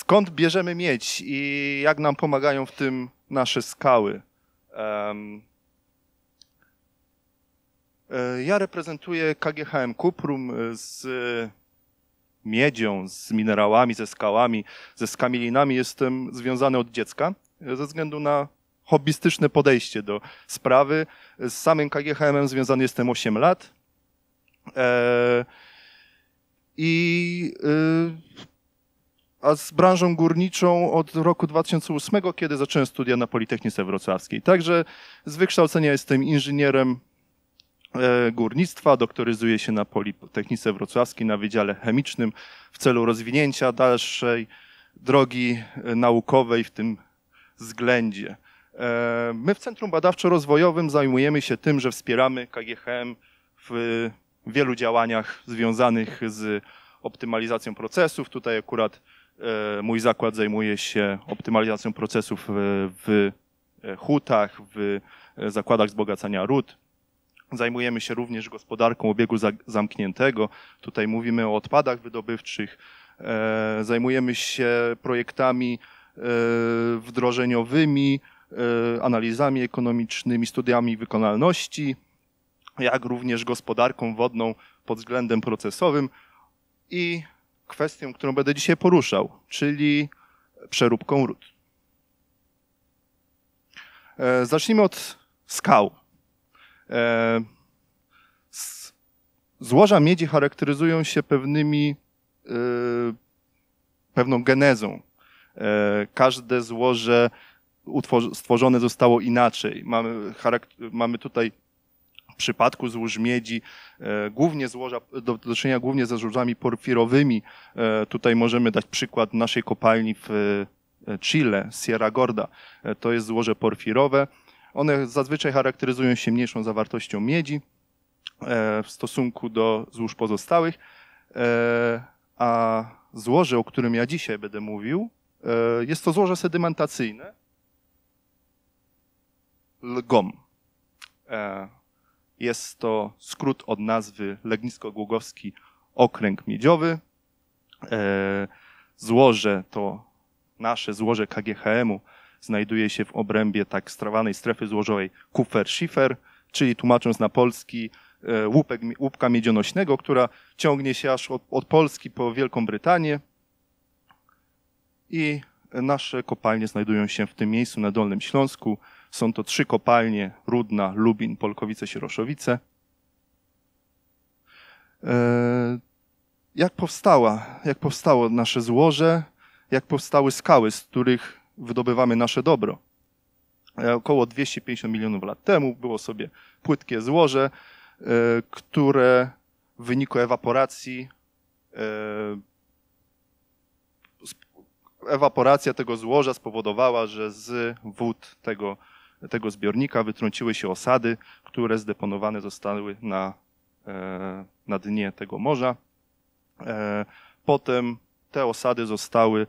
Skąd bierzemy miedź i jak nam pomagają w tym nasze skały? Ja reprezentuję KGHM Cuprum z miedzią, z minerałami, ze skałami, ze skamielinami. Jestem związany od dziecka ze względu na hobbystyczne podejście do sprawy. Z samym KGHM związany jestem 8 lat. A z branżą górniczą od roku 2008, kiedy zacząłem studia na Politechnice Wrocławskiej. Także z wykształcenia jestem inżynierem górnictwa, doktoryzuję się na Politechnice Wrocławskiej na Wydziale Chemicznym w celu rozwinięcia dalszej drogi naukowej w tym względzie. My w Centrum Badawczo-Rozwojowym zajmujemy się tym, że wspieramy KGHM w wielu działaniach związanych z optymalizacją procesów. Tutaj akurat mój zakład zajmuje się optymalizacją procesów w hutach, w zakładach wzbogacania ród. Zajmujemy się również gospodarką obiegu zamkniętego. Tutaj mówimy o odpadach wydobywczych. Zajmujemy się projektami wdrożeniowymi, analizami ekonomicznymi, studiami wykonalności, jak również gospodarką wodną pod względem procesowym i kwestią, którą będę dzisiaj poruszał, czyli przeróbką ród. Zacznijmy od skał. Złoża miedzi charakteryzują się pewną genezą. Każde złoże stworzone zostało inaczej. Mamy tutaj w przypadku złóż miedzi głównie do czynienia głównie ze złożami porfirowymi. Tutaj możemy dać przykład naszej kopalni w Chile, Sierra Gorda. To jest złoże porfirowe. One zazwyczaj charakteryzują się mniejszą zawartością miedzi w stosunku do złóż pozostałych, a złoże, o którym ja dzisiaj będę mówił, jest to złoże sedymentacyjne LGOM. Jest to skrót od nazwy Legnisko-Głogowski Okręg Miedziowy. Złoże to nasze złoże KGHM-u znajduje się w obrębie tak zwanej strefy złożowej Kupfer-Schiefer, czyli tłumacząc na polski łupka miedzionośnego, która ciągnie się aż od Polski po Wielką Brytanię. I nasze kopalnie znajdują się w tym miejscu na Dolnym Śląsku. Są to 3 kopalnie: Rudna, Lubin, Polkowice, Sieroszowice. Jak powstało nasze złoże, jak powstały skały, z których wydobywamy nasze dobro? Około 250 milionów lat temu było sobie płytkie złoże, które w wyniku ewaporacja tego złoża spowodowała, że z wód tego zbiornika wytrąciły się osady, które zdeponowane zostały na dnie tego morza. Potem te osady zostały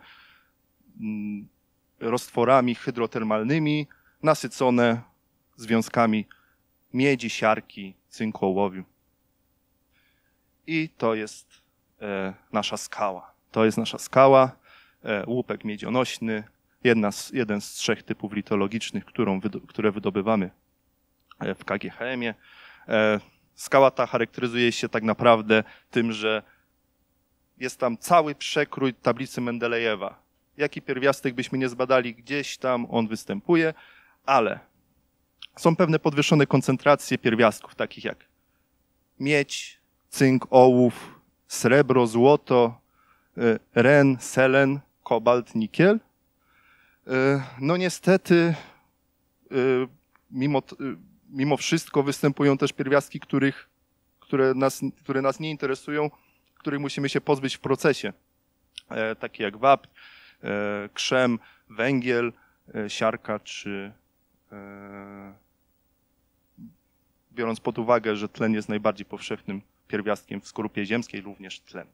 roztworami hydrotermalnymi nasycone związkami miedzi, siarki, cynku, ołowiu. I to jest nasza skała. To jest nasza skała, łupek miedzionośny, jeden z 3 typów litologicznych, które wydobywamy w KGHM-ie. Skała ta charakteryzuje się tak naprawdę tym, że jest tam cały przekrój tablicy Mendelejewa. Jaki pierwiastek byśmy nie zbadali, gdzieś tam on występuje, ale są pewne podwyższone koncentracje pierwiastków, takich jak miedź, cynk, ołów, srebro, złoto, ren, selen, kobalt, nikiel. No niestety, mimo wszystko występują też pierwiastki, które nas nie interesują, których musimy się pozbyć w procesie, takie jak wapń, krzem, węgiel, siarka, czy biorąc pod uwagę, że tlen jest najbardziej powszechnym pierwiastkiem w skorupie ziemskiej, również tlen.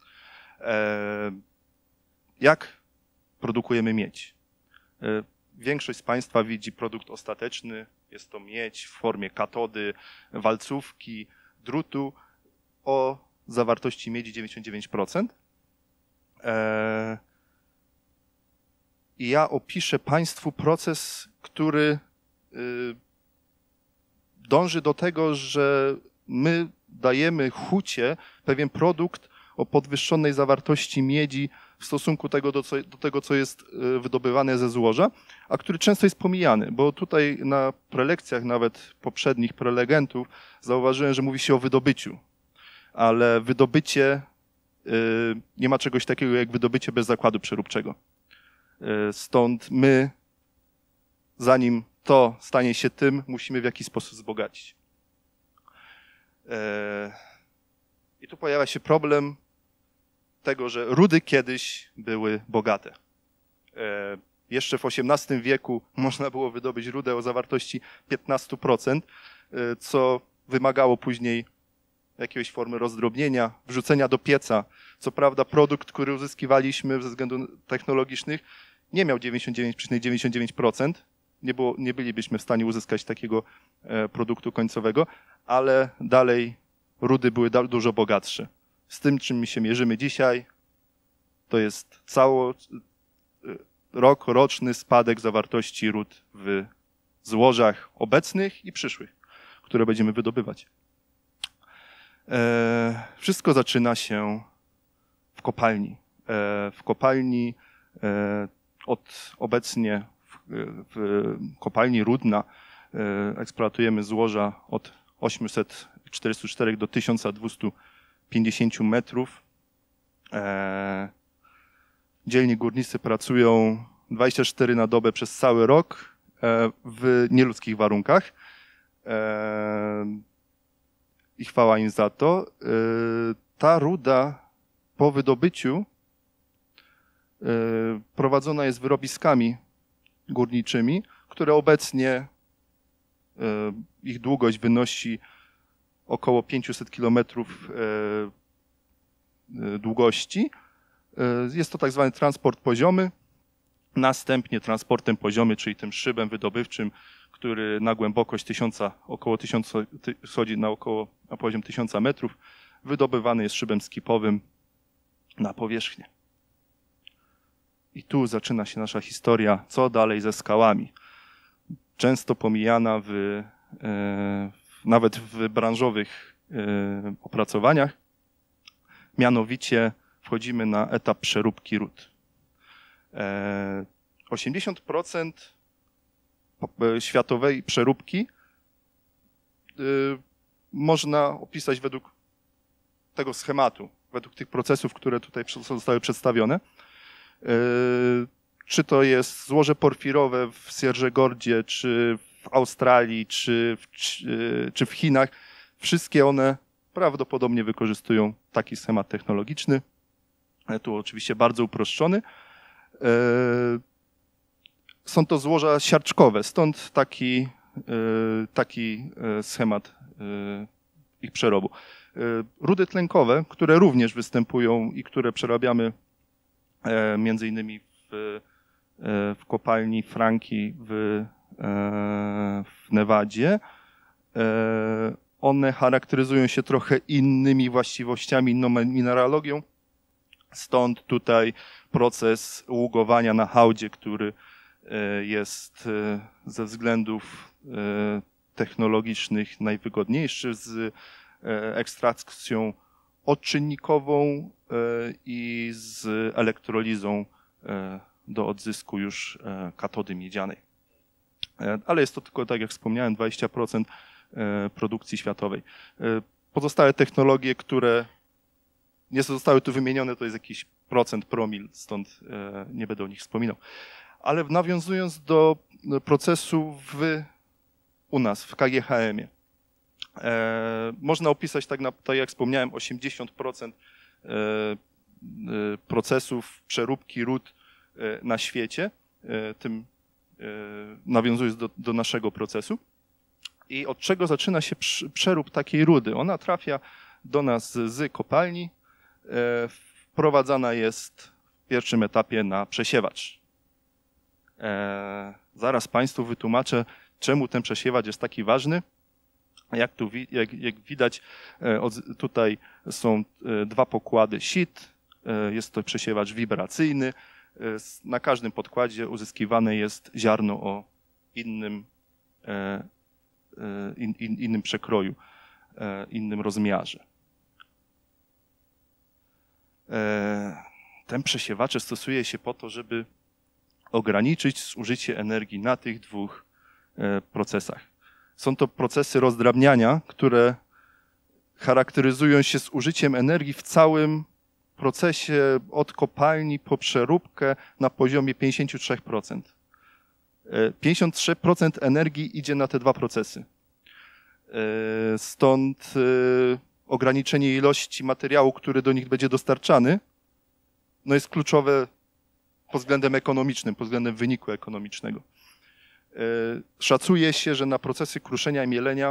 Jak produkujemy miedź? Większość z Państwa widzi produkt ostateczny. Jest to miedź w formie katody, walcówki, drutu o zawartości miedzi 99%. i ja opiszę Państwu proces, który dąży do tego, że my dajemy hucie pewien produkt o podwyższonej zawartości miedzi w stosunku do tego, co jest wydobywane ze złoża, a który często jest pomijany, bo tutaj na prelekcjach nawet poprzednich prelegentów zauważyłem, że mówi się o wydobyciu, ale wydobycie, nie ma czegoś takiego jak wydobycie bez zakładu przeróbczego. Stąd my, zanim to stanie się tym, musimy w jakiś sposób wzbogacić. I tu pojawia się problem tego, że rudy kiedyś były bogate. Jeszcze w XVIII wieku można było wydobyć rudę o zawartości 15%, co wymagało później jakiejś formy rozdrobnienia, wrzucenia do pieca. Co prawda produkt, który uzyskiwaliśmy ze względów technologicznych, nie miał 99,99%. Nie bylibyśmy w stanie uzyskać takiego produktu końcowego, ale dalej rudy były dużo bogatsze. Z tym, czym się mierzymy dzisiaj, to jest roczny spadek zawartości ród w złożach obecnych i przyszłych, które będziemy wydobywać. Wszystko zaczyna się w kopalni. W kopalni obecnie w kopalni Rudna eksploatujemy złoża od 844 do 1250 metrów. Dzielni górnicy pracują 24 na dobę przez cały rok w nieludzkich warunkach. I chwała im za to. Ta ruda po wydobyciu prowadzona jest wyrobiskami górniczymi, które obecnie ich długość wynosi około 500 kilometrów długości. Jest to tak zwany transport poziomy. Następnie transportem poziomy, czyli tym szybem wydobywczym, który na głębokość schodzi na poziom 1000 metrów, wydobywany jest szybem skipowym na powierzchnię. I tu zaczyna się nasza historia, co dalej ze skałami. Często pomijana nawet w branżowych opracowaniach. Mianowicie wchodzimy na etap przeróbki ród. 80% światowej przeróbki można opisać według tego schematu, według tych procesów, które tutaj zostały przedstawione. Czy to jest złoże porfirowe w Sierra Gordzie, czy w Australii, czy w Chinach, wszystkie one prawdopodobnie wykorzystują taki schemat technologiczny. Tu oczywiście bardzo uproszczony. Są to złoża siarczkowe, stąd taki schemat ich przerobu. Rudy tlenkowe, które również występują i które przerabiamy między innymi w kopalni Franki w Nevadzie. One charakteryzują się trochę innymi właściwościami, inną mineralogią. Stąd tutaj proces ługowania na hałdzie, który jest ze względów technologicznych najwygodniejszy, z ekstrakcją odczynnikową i z elektrolizą do odzysku już katody miedzianej. Ale jest to tylko, tak jak wspomniałem, 20% produkcji światowej. Pozostałe technologie, które nie zostały tu wymienione, to jest jakiś promil, stąd nie będę o nich wspominał. Ale nawiązując do procesu u nas, w KGHM-ie, można opisać, tak jak wspomniałem, 80% procesów przeróbki ród na świecie, tym nawiązując do naszego procesu. I od czego zaczyna się przerób takiej rudy? Ona trafia do nas z kopalni, wprowadzana jest w pierwszym etapie na przesiewacz. Zaraz Państwu wytłumaczę, czemu ten przesiewacz jest taki ważny. Jak widać, tutaj są dwa pokłady sit, jest to przesiewacz wibracyjny. Na każdym podkładzie uzyskiwane jest ziarno o innym przekroju, innym rozmiarze. Ten przesiewacze stosuje się po to, żeby ograniczyć zużycie energii na tych dwóch procesach. Są to procesy rozdrabniania, które charakteryzują się zużyciem energii w całym procesie od kopalni po przeróbkę na poziomie 53%. 53% energii idzie na te dwa procesy. Stąd ograniczenie ilości materiału, który do nich będzie dostarczany, no jest kluczowe pod względem ekonomicznym, pod względem wyniku ekonomicznego. Szacuje się, że na procesy kruszenia i mielenia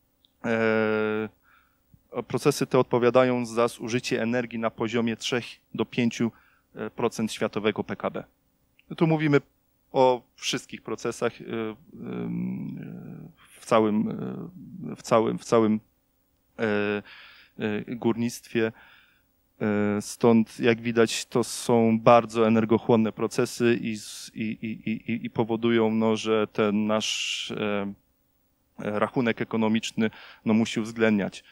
procesy te odpowiadają za zużycie energii na poziomie 3 do 5% światowego PKB. Tu mówimy o wszystkich procesach w całym górnictwie. Stąd, jak widać, to są bardzo energochłonne procesy i powodują, no, że ten nasz rachunek ekonomiczny no, musi uwzględniać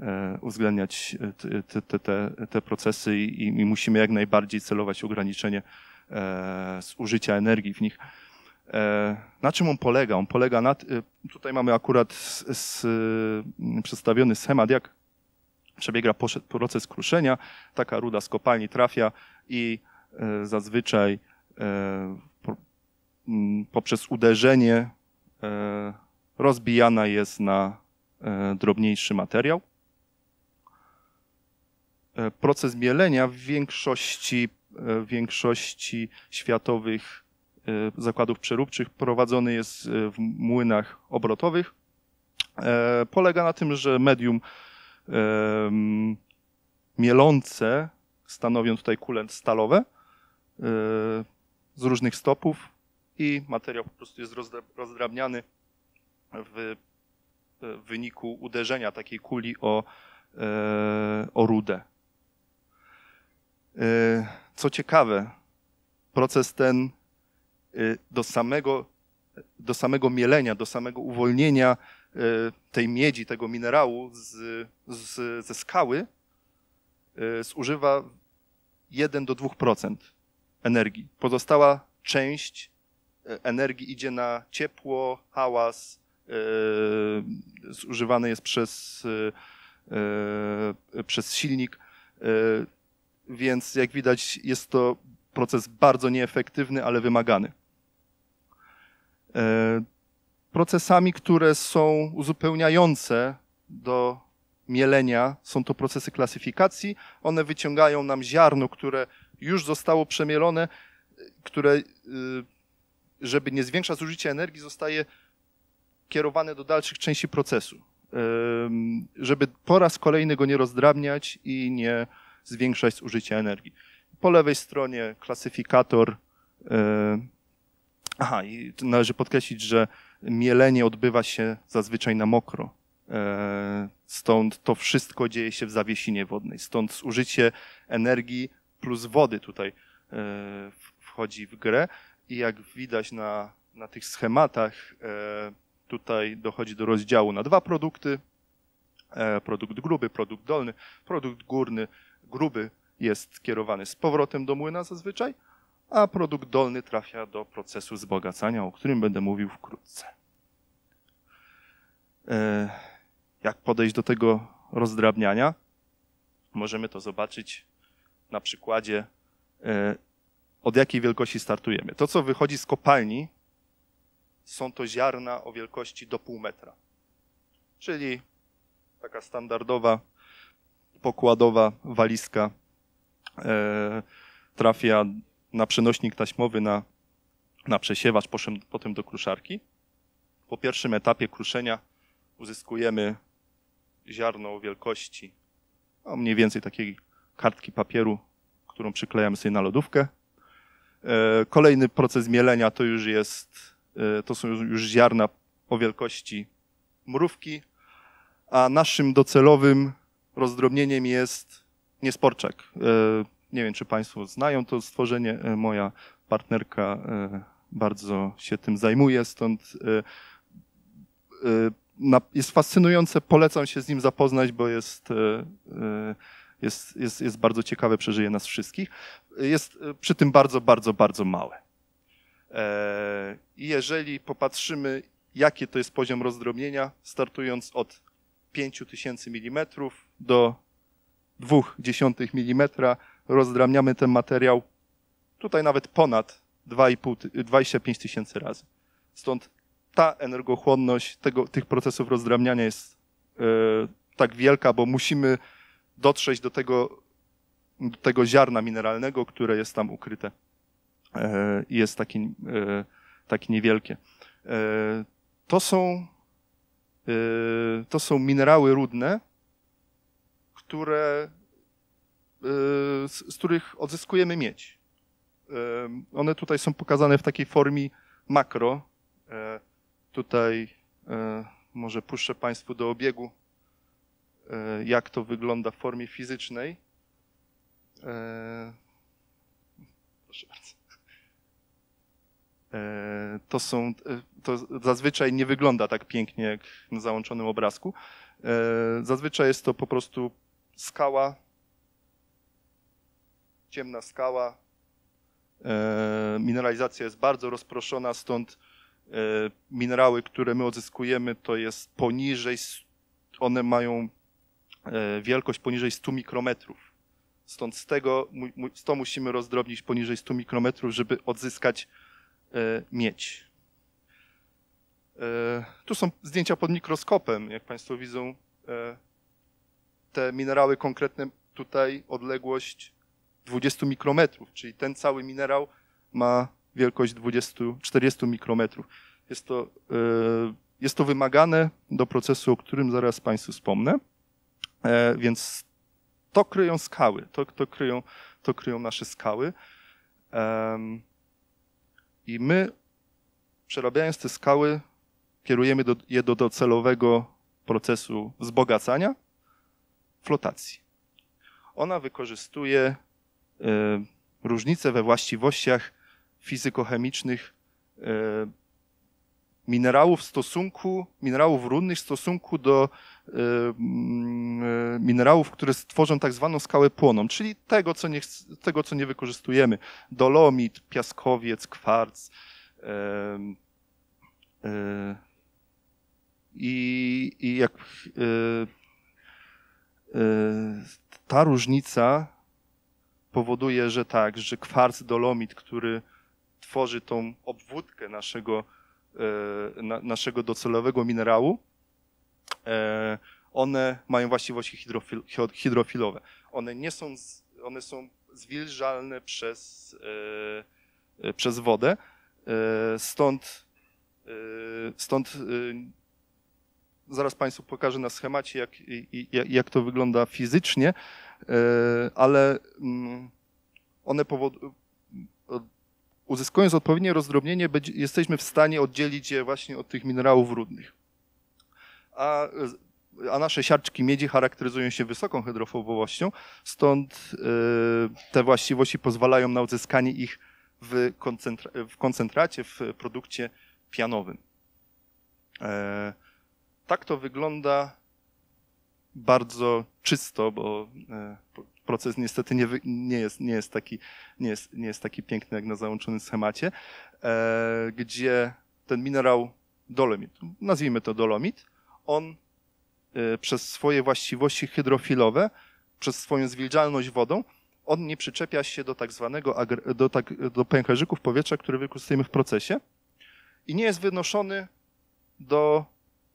te procesy i musimy jak najbardziej celować w ograniczenie zużycia energii w nich. Na czym on polega? On polega na... Tutaj mamy akurat przedstawiony schemat, jak przebiega proces kruszenia. Taka ruda z kopalni trafia i zazwyczaj poprzez uderzenie rozbijana jest na drobniejszy materiał. Proces mielenia w większości światowych zakładów przeróbczych prowadzony jest w młynach obrotowych. Polega na tym, że medium mielące stanowią tutaj kule stalowe z różnych stopów i materiał po prostu jest rozdrabniany w wyniku uderzenia takiej kuli o rudę. Co ciekawe, proces ten do samego mielenia, do samego uwolnienia tej miedzi, tego minerału ze skały zużywa 1 do 2% energii. Pozostała część energii idzie na ciepło, hałas, zużywane jest przez silnik, więc jak widać jest to proces bardzo nieefektywny, ale wymagany. Procesami, które są uzupełniające do mielenia, są to procesy klasyfikacji. One wyciągają nam ziarno, które już zostało przemielone, które, żeby nie zwiększać zużycia energii, zostaje kierowane do dalszych części procesu, żeby po raz kolejny go nie rozdrabniać i nie zwiększać zużycia energii. Po lewej stronie klasyfikator. Aha, i należy podkreślić, że mielenie odbywa się zazwyczaj na mokro. Stąd to wszystko dzieje się w zawiesinie wodnej. Stąd zużycie energii plus wody tutaj wchodzi w grę. I jak widać na tych schematach, tutaj dochodzi do rozdziału na dwa produkty. Produkt gruby, produkt dolny. Produkt górny, gruby jest kierowany z powrotem do młyna zazwyczaj, a produkt dolny trafia do procesu wzbogacania, o którym będę mówił wkrótce. Jak podejść do tego rozdrabniania? Możemy to zobaczyć na przykładzie, od jakiej wielkości startujemy. To, co wychodzi z kopalni, są to ziarna o wielkości do pół metra. Czyli taka standardowa, pokładowa walizka trafia na przenośnik taśmowy, na przesiewacz, potem do kruszarki. Po pierwszym etapie kruszenia uzyskujemy ziarno o wielkości mniej więcej takiej kartki papieru, którą przyklejamy sobie na lodówkę. Kolejny proces mielenia to są już ziarna o wielkości mrówki, a naszym docelowym rozdrobnieniem jest niesporczak. Nie wiem, czy Państwo znają to stworzenie. Moja partnerka bardzo się tym zajmuje, stąd jest fascynujące. Polecam się z nim zapoznać, bo jest bardzo ciekawe, przeżyje nas wszystkich. Jest przy tym bardzo, bardzo, bardzo małe. I jeżeli popatrzymy, jaki to jest poziom rozdrobnienia, startując od 5000 mm do 0,2 mm, rozdrabniamy ten materiał tutaj nawet ponad 25 tysięcy razy. Stąd ta energochłonność tych procesów rozdrabniania jest tak wielka, bo musimy dotrzeć do tego ziarna mineralnego, które jest tam ukryte i jest takie niewielkie. To są minerały rudne, z których odzyskujemy miedź. One tutaj są pokazane w takiej formie makro. Tutaj może puszczę Państwu do obiegu, jak to wygląda w formie fizycznej. Proszę bardzo. To zazwyczaj nie wygląda tak pięknie jak na załączonym obrazku. Zazwyczaj jest to po prostu skała, ciemna skała. Mineralizacja jest bardzo rozproszona, stąd minerały, które my odzyskujemy, to jest one mają wielkość poniżej 100 mikrometrów. Stąd to musimy rozdrobnić poniżej 100 mikrometrów, żeby odzyskać miedź. Tu są zdjęcia pod mikroskopem. Jak Państwo widzą, te minerały konkretne, tutaj odległość 20 mikrometrów, czyli ten cały minerał ma wielkość 40 mikrometrów. Jest to wymagane do procesu, o którym zaraz Państwu wspomnę, więc to kryją skały, to kryją nasze skały. I my, przerabiając te skały, kierujemy je do docelowego procesu wzbogacania, flotacji. Ona wykorzystuje różnice we właściwościach fizykochemicznych minerałów rudnych w stosunku do minerałów, które stworzą tak zwaną skałę płonną, czyli tego, co nie wykorzystujemy. Dolomit, piaskowiec, kwarc. Ta różnica powoduje, że że kwarc, dolomit, który tworzy tą obwódkę naszego docelowego minerału, one mają właściwości hydrofilowe. One są zwilżalne przez wodę, stąd zaraz Państwu pokażę na schemacie, jak to wygląda fizycznie, ale one uzyskując odpowiednie rozdrobnienie, jesteśmy w stanie oddzielić je właśnie od tych minerałów rudnych. A nasze siarczki miedzi charakteryzują się wysoką hydrofobowością, stąd te właściwości pozwalają na uzyskanie ich w koncentracie, w produkcie pianowym. Tak to wygląda bardzo czysto, bo proces niestety nie jest taki piękny jak na załączonym schemacie, gdzie ten minerał dolomit, nazwijmy to dolomit, on przez swoje właściwości hydrofilowe, przez swoją zwilżalność wodą, on nie przyczepia się do pęcherzyków powietrza, które wykorzystujemy w procesie i nie jest wynoszony do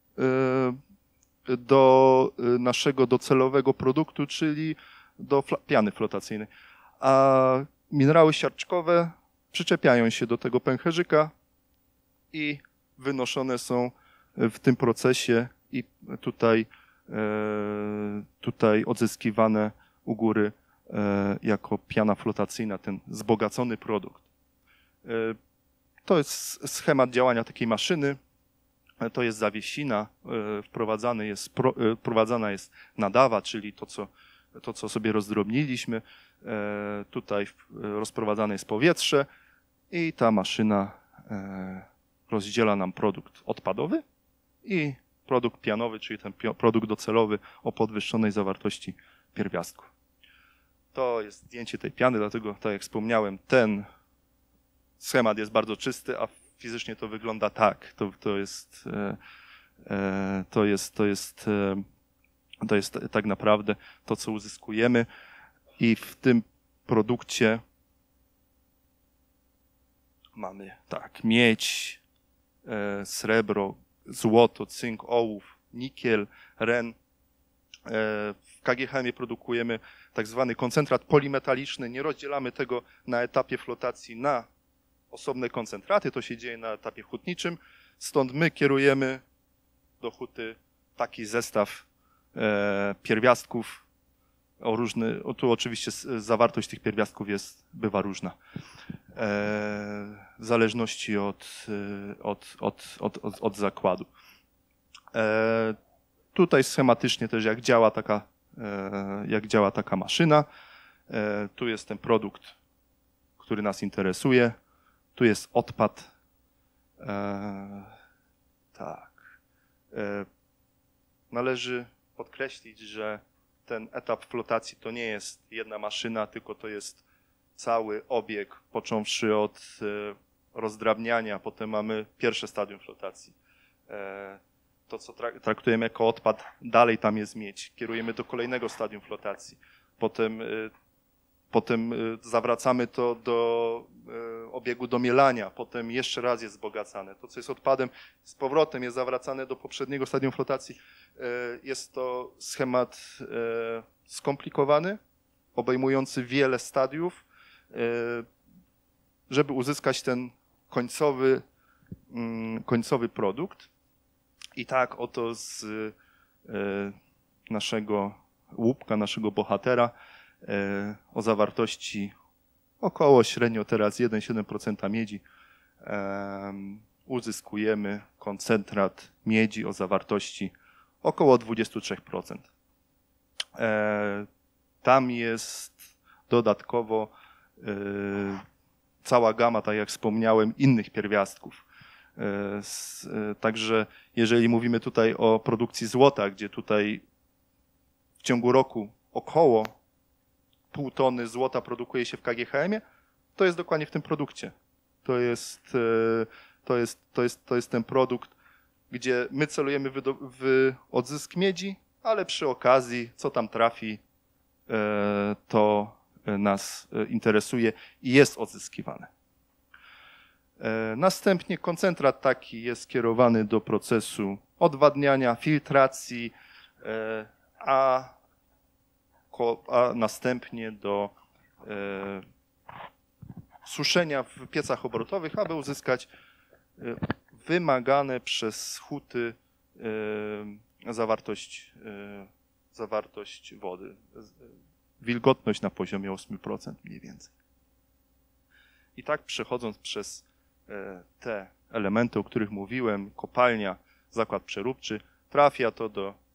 naszego docelowego produktu, czyli do piany flotacyjnej. A minerały siarczkowe przyczepiają się do tego pęcherzyka i wynoszone są w tym procesie i tutaj odzyskiwane u góry jako piana flotacyjna, ten wzbogacony produkt. To jest schemat działania takiej maszyny. To jest zawiesina, wprowadzana jest nadawa, czyli to, co to co sobie rozdrobniliśmy. Tutaj rozprowadzane jest powietrze i ta maszyna rozdziela nam produkt odpadowy i produkt pianowy, czyli ten produkt docelowy o podwyższonej zawartości pierwiastku. To jest zdjęcie tej piany, dlatego tak jak wspomniałem, ten schemat jest bardzo czysty, a fizycznie to wygląda tak. To jest tak naprawdę to, co uzyskujemy i w tym produkcie mamy tak, miedź, srebro, złoto, cynk, ołów, nikiel, ren. W KGHM produkujemy tak zwany koncentrat polimetaliczny. Nie rozdzielamy tego na etapie flotacji na osobne koncentraty. To się dzieje na etapie hutniczym. Stąd my kierujemy do huty taki zestaw pierwiastków. Tu oczywiście zawartość tych pierwiastków bywa różna. W zależności od zakładu. Tutaj schematycznie też jak działa taka maszyna. Tu jest ten produkt, który nas interesuje. Tu jest odpad. Tak. Należy podkreślić, że ten etap flotacji to nie jest jedna maszyna, tylko to jest cały obieg, począwszy od rozdrabniania, potem mamy pierwsze stadium flotacji. To, co traktujemy jako odpad, dalej tam jest miedź. Kierujemy do kolejnego stadium flotacji. Potem zawracamy to do obiegu do mielania, potem jeszcze raz jest wzbogacane. To, co jest odpadem, z powrotem jest zawracane do poprzedniego stadium flotacji. Jest to schemat skomplikowany, obejmujący wiele stadiów, żeby uzyskać ten końcowy produkt. I tak oto z naszego łupka, naszego bohatera o zawartości około średnio teraz 1,7% miedzi uzyskujemy koncentrat miedzi o zawartości około 23%. Tam jest dodatkowo cała gama, tak jak wspomniałem, innych pierwiastków. Także jeżeli mówimy tutaj o produkcji złota, gdzie tutaj w ciągu roku około 0,5 tony złota produkuje się w KGHM-ie, to jest dokładnie w tym produkcie. To jest ten produkt, gdzie my celujemy w odzysk miedzi, ale przy okazji, co tam trafi, to nas interesuje i jest odzyskiwane. Następnie koncentrat taki jest skierowany do procesu odwadniania, filtracji, a następnie do suszenia w piecach obrotowych, aby uzyskać wymagane przez huty zawartość wody, wilgotność na poziomie 8% mniej więcej. I tak przechodząc przez te elementy, o których mówiłem, kopalnia, zakład przeróbczy, trafia to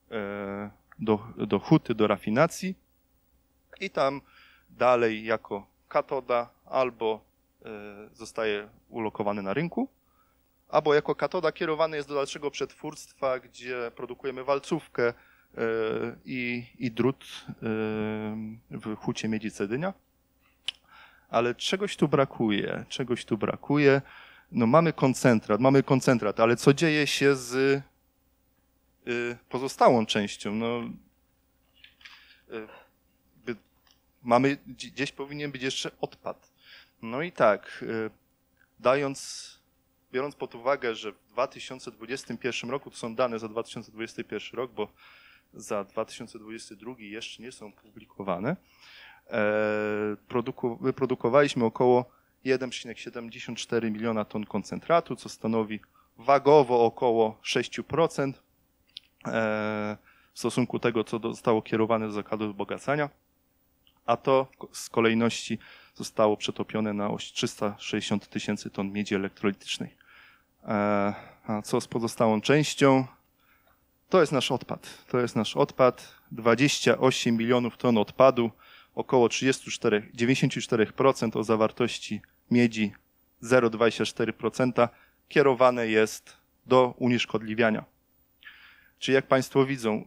do huty, do rafinacji i tam dalej jako katoda albo zostaje ulokowany na rynku, albo jako katoda kierowany jest do dalszego przetwórstwa, gdzie produkujemy walcówkę i drut w hucie Miedzi Cedynia. Ale czegoś tu brakuje. No mamy koncentrat, ale co dzieje się z pozostałą częścią? No, gdzieś powinien być jeszcze odpad. No i tak, biorąc pod uwagę, że w 2021 roku, to są dane za 2021 rok, bo za 2022 jeszcze nie są publikowane, wyprodukowaliśmy około 1,74 miliona ton koncentratu, co stanowi wagowo około 6% w stosunku do tego, co zostało kierowane do zakładu wzbogacania, a to z kolejności zostało przetopione na 360 tysięcy ton miedzi elektrolitycznej. A co z pozostałą częścią? To jest nasz odpad. To jest nasz odpad. 28 milionów ton odpadu, około 94% o zawartości miedzi 0,24% kierowane jest do unieszkodliwiania. Czyli jak Państwo widzą,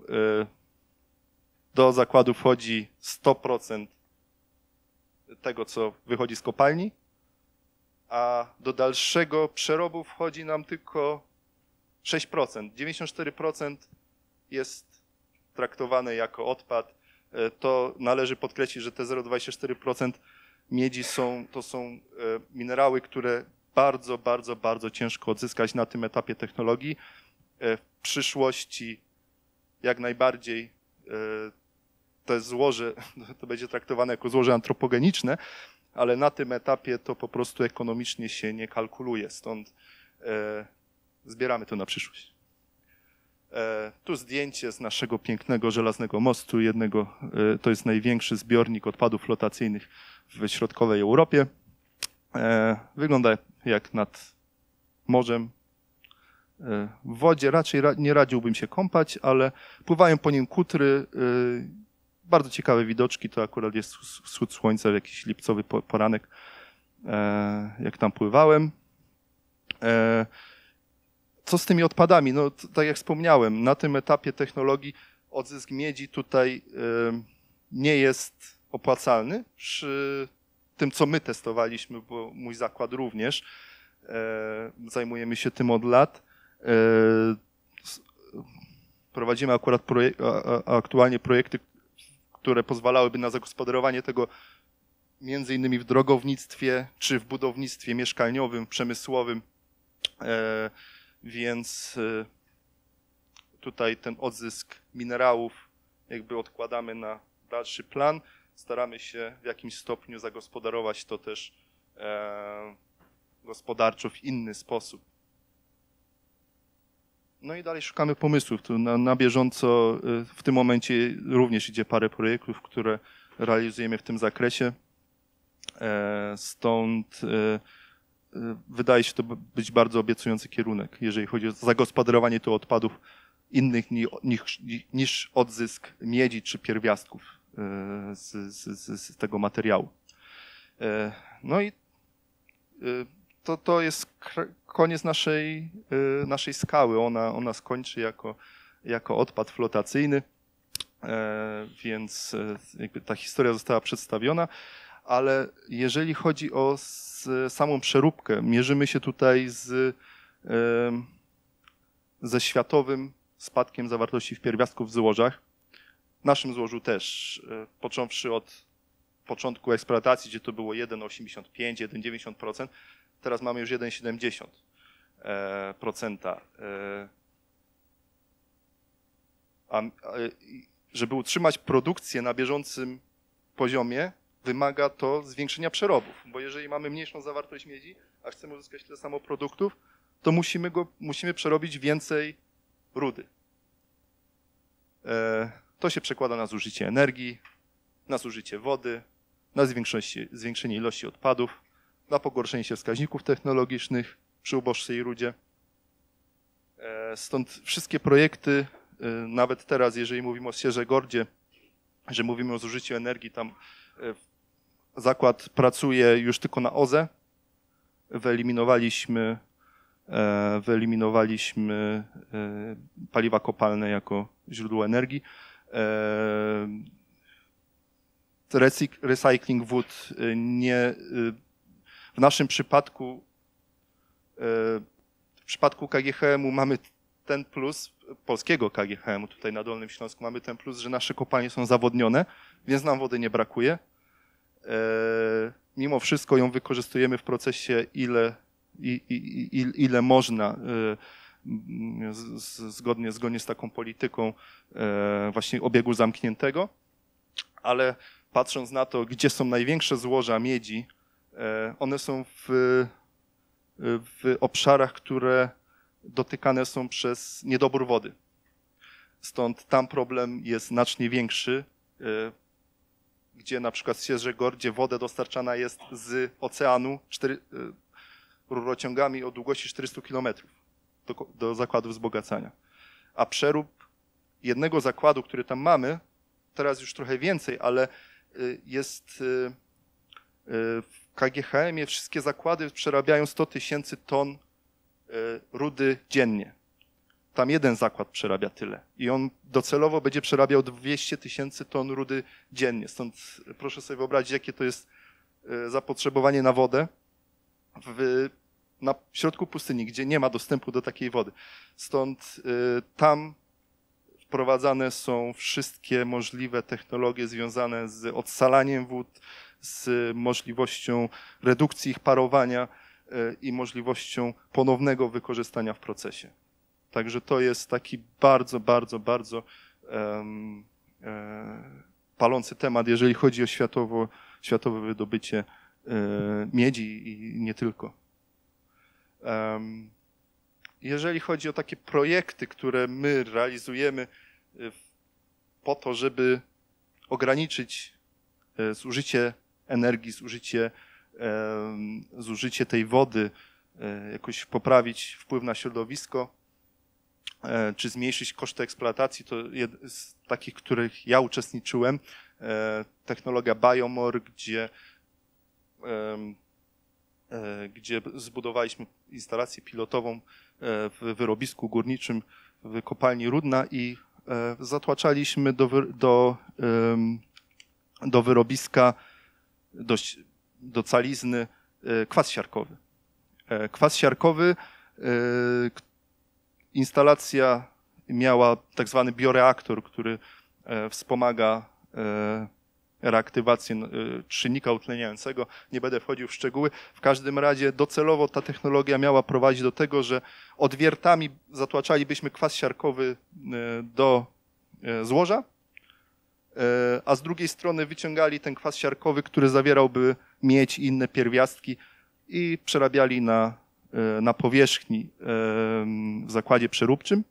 do zakładu wchodzi 100% tego, co wychodzi z kopalni, a do dalszego przerobu wchodzi nam tylko 6%. 94% jest traktowane jako odpad. To należy podkreślić, że te 0,24% miedzi to są minerały, które bardzo ciężko odzyskać na tym etapie technologii. W przyszłości jak najbardziej to złoże, to będzie traktowane jako złoże antropogeniczne, ale na tym etapie to po prostu ekonomicznie się nie kalkuluje, stąd zbieramy to na przyszłość. Tu zdjęcie z naszego pięknego żelaznego mostu, to jest największy zbiornik odpadów flotacyjnych w środkowej Europie. Wygląda jak nad morzem. W wodzie raczej nie radziłbym się kąpać, ale pływają po nim kutry. Bardzo ciekawe widoczki, to akurat jest wschód słońca w jakiś lipcowy poranek, jak tam pływałem. Co z tymi odpadami? No, tak jak wspomniałem, na tym etapie technologii odzysk miedzi tutaj nie jest opłacalny. Przy tym, co my testowaliśmy, bo mój zakład również, zajmujemy się tym od lat. Prowadzimy akurat aktualnie projekty, które pozwalałyby na zagospodarowanie tego między innymi w drogownictwie czy w budownictwie mieszkaniowym, przemysłowym. Więc tutaj ten odzysk minerałów jakby odkładamy na dalszy plan. Staramy się w jakimś stopniu zagospodarować to też gospodarczo w inny sposób. No i dalej szukamy pomysłów. Tu na bieżąco w tym momencie również idzie parę projektów, które realizujemy w tym zakresie. Stąd wydaje się to być bardzo obiecujący kierunek, jeżeli chodzi o zagospodarowanie tu odpadów innych niż odzysk miedzi czy pierwiastków z tego materiału. No i to jest koniec naszej skały. Ona skończy jako odpad flotacyjny, więc jakby ta historia została przedstawiona, ale jeżeli chodzi o samą przeróbkę, mierzymy się tutaj ze światowym spadkiem zawartości w pierwiastków w złożach. W naszym złożu też, począwszy od początku eksploatacji, gdzie to było 1,85, 1,90%, teraz mamy już 1,7%. Żeby utrzymać produkcję na bieżącym poziomie, wymaga to zwiększenia przerobów, bo jeżeli mamy mniejszą zawartość miedzi, a chcemy uzyskać tyle samo produktów, to musimy przerobić więcej rudy. To się przekłada na zużycie energii, na zużycie wody, na zwiększenie ilości odpadów, na pogorszenie się wskaźników technologicznych przy uboższej rudzie. Stąd wszystkie projekty, nawet teraz, jeżeli mówimy o Sierzegordzie, że mówimy o zużyciu energii, tam zakład pracuje już tylko na OZE. Wyeliminowaliśmy paliwa kopalne jako źródło energii. Recycling wód w naszym przypadku, w przypadku KGHM-u mamy ten plus, polskiego KGHM-u tutaj na Dolnym Śląsku mamy ten plus, że nasze kopalnie są zawodnione, więc nam wody nie brakuje. Mimo wszystko ją wykorzystujemy w procesie ile można, zgodnie z taką polityką właśnie obiegu zamkniętego, ale patrząc na to, gdzie są największe złoża miedzi, one są w obszarach, które dotykane są przez niedobór wody. Stąd tam problem jest znacznie większy, gdzie na przykład w Sierzegordzie woda dostarczana jest z oceanu rurociągami o długości 400 km do zakładów wzbogacania. A przerób jednego zakładu, który tam mamy, teraz już trochę więcej, ale jest w KGHM-ie wszystkie zakłady przerabiają 100 000 ton rudy dziennie. Tam jeden zakład przerabia tyle i on docelowo będzie przerabiał 200 000 ton rudy dziennie. Stąd proszę sobie wyobrazić, jakie to jest zapotrzebowanie na wodę na środku pustyni, gdzie nie ma dostępu do takiej wody. Stąd tam wprowadzane są wszystkie możliwe technologie związane z odsalaniem wód, z możliwością redukcji ich parowania i możliwością ponownego wykorzystania w procesie. Także to jest taki bardzo, bardzo, bardzo palący temat, jeżeli chodzi o światowe wydobycie miedzi i nie tylko. Jeżeli chodzi o takie projekty, które my realizujemy po to, żeby ograniczyć zużycie energii, zużycie tej wody, jakoś poprawić wpływ na środowisko, czy zmniejszyć koszty eksploatacji, to jeden z takich, których ja uczestniczyłem, technologia Biomore, gdzie zbudowaliśmy instalację pilotową w wyrobisku górniczym w kopalni Rudna i zatłaczaliśmy do wyrobiska, do calizny kwas siarkowy. Kwas siarkowy, instalacja miała tak zwany bioreaktor, który wspomaga reaktywację czynnika utleniającego. Nie będę wchodził w szczegóły. W każdym razie docelowo ta technologia miała prowadzić do tego, że odwiertami zatłaczalibyśmy kwas siarkowy do złoża, a z drugiej strony wyciągali ten kwas siarkowy, który zawierałby miedź i inne pierwiastki i przerabiali na powierzchni w zakładzie przeróbczym.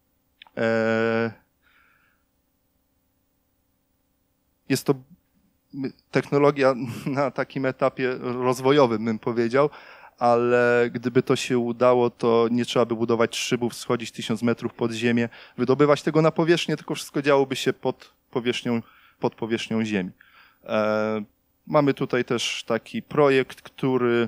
Jest to technologia na takim etapie rozwojowym, bym powiedział, ale gdyby to się udało, to nie trzeba by budować szybów, schodzić 1000 metrów pod ziemię, wydobywać tego na powierzchnię, tylko wszystko działoby się pod powierzchnią ziemi. Mamy tutaj też taki projekt, który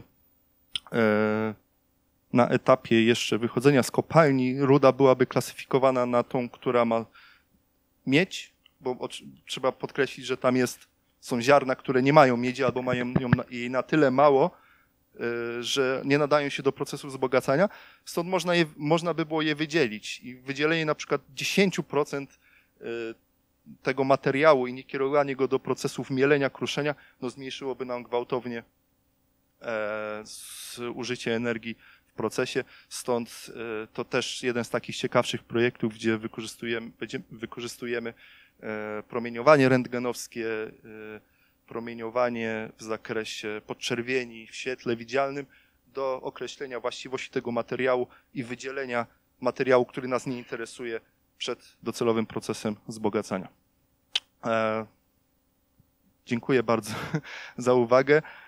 na etapie jeszcze wychodzenia z kopalni ruda byłaby klasyfikowana na tą, która ma miedź, bo trzeba podkreślić, że tam są ziarna, które nie mają miedzi albo mają jej na tyle mało, że nie nadają się do procesu wzbogacania. Stąd można by było je wydzielić i wydzielenie na przykład 10% tego materiału i nie kierowanie go do procesów mielenia, kruszenia, no zmniejszyłoby nam gwałtownie zużycie energii w procesie. Stąd to też jeden z takich ciekawszych projektów, gdzie wykorzystujemy promieniowanie rentgenowskie, promieniowanie w zakresie podczerwieni w świetle widzialnym do określenia właściwości tego materiału i wydzielenia materiału, który nas nie interesuje przed docelowym procesem wzbogacania. Dziękuję bardzo za uwagę.